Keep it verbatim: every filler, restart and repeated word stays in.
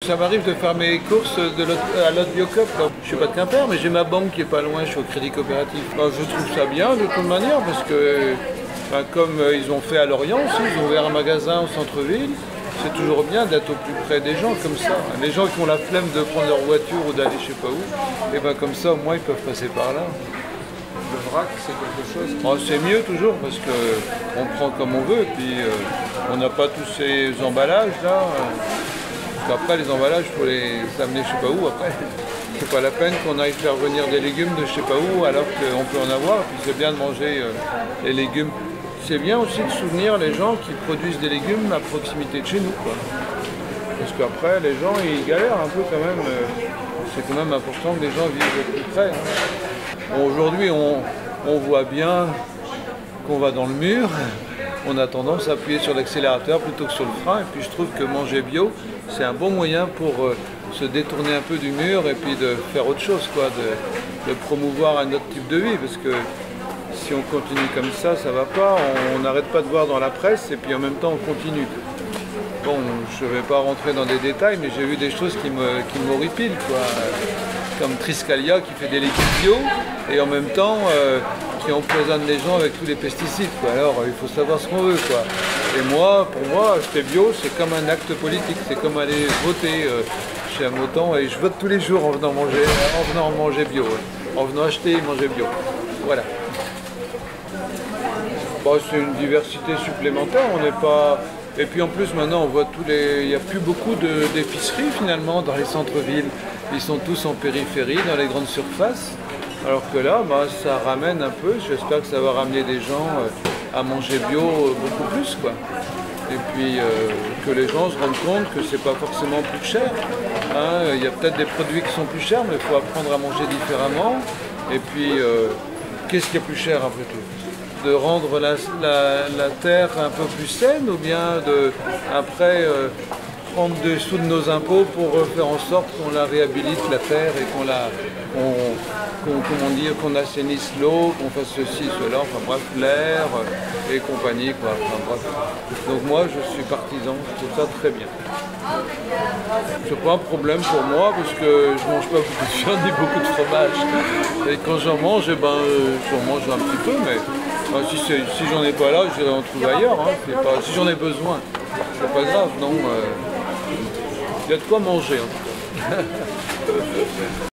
Ça m'arrive de faire mes courses de à l'Autre Biocoop. Je suis pas de Quimper, mais j'ai ma banque qui est pas loin, je suis au Crédit Coopératif. Ben, je trouve ça bien de toute manière parce que, ben, comme ils ont fait à Lorient aussi, ils ont ouvert un magasin au centre-ville. C'est toujours bien d'être au plus près des gens comme ça. Les gens qui ont la flemme de prendre leur voiture ou d'aller je sais pas où, et ben comme ça au moins ils peuvent passer par là. Le vrac, c'est quelque chose. Bon, c'est mieux toujours parce qu'on prend comme on veut et puis euh, on n'a pas tous ces emballages là. Parce qu'après les emballages, il faut les amener je sais pas où après. C'est pas la peine qu'on aille faire venir des légumes de je sais pas où alors qu'on peut en avoir. Et puis c'est bien de manger euh, les légumes. C'est bien aussi de soutenir les gens qui produisent des légumes à proximité de chez nous, quoi. Parce qu'après, les gens, ils galèrent un peu quand même. C'est quand même important que les gens vivent plus près. Hein. Bon, aujourd'hui, on, on voit bien qu'on va dans le mur. On a tendance à appuyer sur l'accélérateur plutôt que sur le frein. Et puis je trouve que manger bio, c'est un bon moyen pour euh, se détourner un peu du mur et puis de faire autre chose, quoi, de, de promouvoir un autre type de vie. Parce que si on continue comme ça, ça va pas. On n'arrête pas de voir dans la presse et puis en même temps on continue. Bon, je ne vais pas rentrer dans des détails, mais j'ai vu des choses qui me qui m'horripilent, quoi. Comme Triskalia qui fait des légumes bio et en même temps euh, qui empoisonne les gens avec tous les pesticides, quoi. Alors il faut savoir ce qu'on veut, quoi. Et moi, pour moi, acheter bio, c'est comme un acte politique. C'est comme aller voter euh, chez Amotan et je vote tous les jours en venant manger, en venant manger bio, ouais. En venant acheter et manger bio. Voilà. Bon, c'est une diversité supplémentaire, on n'est pas... Et puis en plus maintenant on voit tous les... Il n'y a plus beaucoup d'épiceries finalement dans les centres-villes. Ils sont tous en périphérie, dans les grandes surfaces. Alors que là, bah, ça ramène un peu, j'espère que ça va ramener des gens euh, à manger bio euh, beaucoup plus, quoi. Et puis euh, que les gens se rendent compte que c'est pas forcément plus cher. Hein. Il y a peut-être des produits qui sont plus chers, mais il faut apprendre à manger différemment. Et puis, euh, qu'est-ce qui est plus cher après tout ? De rendre la, la, la terre un peu plus saine ou bien de, après, euh, prendre des sous de nos impôts pour faire en sorte qu'on la réhabilite, la terre, et qu'on la, qu'on, qu'on, comment dire, qu'on assainisse l'eau, qu'on fasse ceci, cela, enfin bref, l'air et compagnie, quoi. Enfin, bref. Donc moi, je suis partisan, je trouve ça très bien. C'est pas un problème pour moi parce que je mange pas beaucoup de viande ni beaucoup de fromage. Et quand j'en mange, eh ben, j'en mange un petit peu, mais ben, si, si j'en ai pas là, j'irai en trouver ailleurs. Hein. Pas, si j'en ai besoin, c'est pas grave, non. Il euh, y a de quoi manger en tout cas.